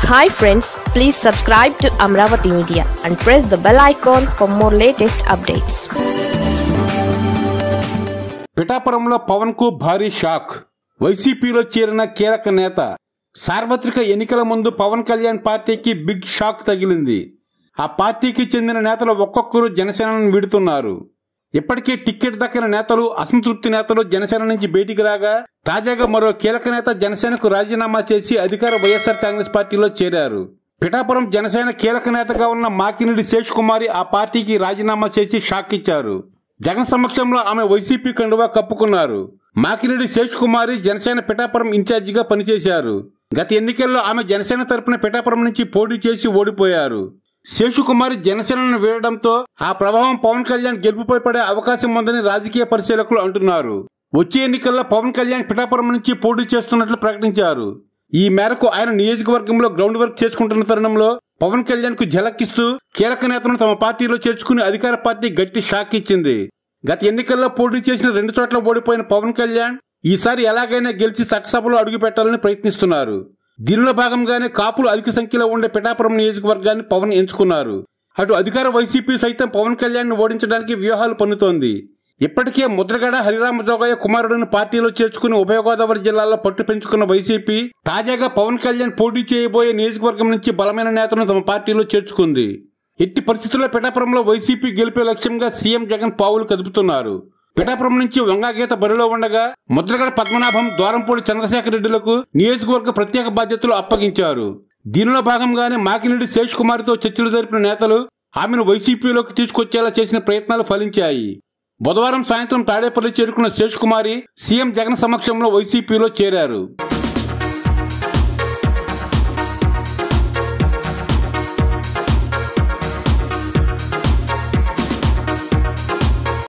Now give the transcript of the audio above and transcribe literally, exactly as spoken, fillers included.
Hi friends, please subscribe to Amravati Media and press the bell icon for more latest updates. పిఠాపురంలో పవన్ కు భారీ shock. వైసీపీలో చేరిన కీలక నేత. సార్వత్రిక ఎన్నికల ముందు పవన్ కళ్యాణ్ పార్టీకి బిగ్ షాక్ తగిలింది. ఆ పార్టీకి చెందిన నేతలు ఒక్కొక్కరు జనసేనను వీడుతున్నారు. ఇప్పటికే టికెట్ దక్కిన నేతలు, అసంతృప్తి నేతలు జనసేన నుంచి బయటికి రాగా తాజాగా మరో కీలక నేత జనసేనకు రాజీనామా చేసి అధికార వైఎస్ఆర్ కాంగ్రెస్ పార్టీలో చేరారు. పిఠాపురం జనసేన కీలక నేతగా ఉన్న మాకినిడి శేషకుమారి ఆ పార్టీకి రాజీనామా చేసి షాక్ ఇచ్చారు. జగన్ సమక్షంలో ఆమె వైసీపీ కండువా కప్పుకున్నారు. మాకినిడి శేషకుమారి జనసేన పిఠాపురం ఇన్ఛార్జిగా పనిచేశారు. గత ఎన్నికల్లో ఆమె జనసేన తరపున పిఠాపురం నుంచి పోటీ చేసి ఓడిపోయారు. శేషకుమారి జనసేనను వీడడంతో ఆ ప్రభావం పవన్ కళ్యాణ్ గెలుపుపై పడే అవకాశం ఉందని రాజకీయ పరిశీలకులు అంటున్నారు. వచ్చే ఎన్నికల్లో పవన్ కళ్యాణ్ పిఠాపురం నుంచి పోటీ చేస్తున్నట్లు ప్రకటించారు. ఈ మేరకు ఆయన నియోజకవర్గంలో గ్రౌండ్ వర్క్ చేసుకుంటున్న తరుణంలో పవన్ కళ్యాణ్ కు ఝలకిస్తూ కీలక నేతలను తమ పార్టీలో చేర్చుకుని అధికార పార్టీ గట్టి షాక్ ఇచ్చింది. గత ఎన్నికల్లో పోటీ చేసిన రెండు చోట్ల ఓడిపోయిన పవన్ కళ్యాణ్ ఈసారి ఎలాగైనా గెలిచి చట్టసభలో అడుగు పెట్టాలని ప్రయత్నిస్తున్నారు. దీనిలో భాగంగానే కాపులు అధిక సంఖ్యలో ఉండే పిఠాపురం నియోజకవర్గాన్ని పవన్ ఎంచుకున్నారు. అటు అధికార వైసీపీ సైతం పవన్ కళ్యాణ్ ను ఓడించడానికి వ్యూహాలు పన్నుతోంది. ఇప్పటికే ముద్రగడ హరిరామ జోగయ్య కుమారుడిని పార్టీలో చేర్చుకుని ఉభయ గోదావరి జిల్లాలో పట్టు పెంచుకున్న వైసీపీ తాజాగా పవన్ కళ్యాణ్ పోటీ చేయబోయే నియోజకవర్గం నుంచి బలమైన నేతలను తమ పార్టీలో చేర్చుకుంది. ఎట్టి పరిస్థితుల్లో పిఠాపురంలో వైసీపీ గెలిపే లక్ష్యంగా సీఎం జగన్ పావులు కదుపుతున్నారు. పిఠాపురం నుంచి వంగాగీత బరిలో ఉండగా ముద్రగడ పద్మనాభం, ద్వారంపూడి చంద్రశేఖర్ రెడ్డిలకు నియోజకవర్గ ప్రత్యేక బాధ్యతలు అప్పగించారు. దీనిలో భాగంగానే మాకినిడి శేష్ కుమార్తో చర్చలు జరిపిన నేతలు ఆమెను వైసీపీలోకి తీసుకొచ్చేలా చేసిన ప్రయత్నాలు ఫలించాయి. బుధవారం సాయంత్రం తాడేపల్లి చేరుకున్న శేష్ కుమారి సీఎం జగన్ సమక్షంలో వైసీపీలో చేరారు.